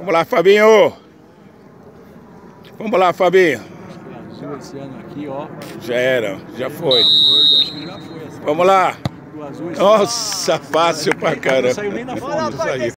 Vamos lá, Fabinho. Vamos lá, Fabinho. Azul esse ano aqui, ó. Já era, já foi. Acho que já foi. Vamos lá. O azul esse Nossa, fácil pra caramba. não saiu nem na foto.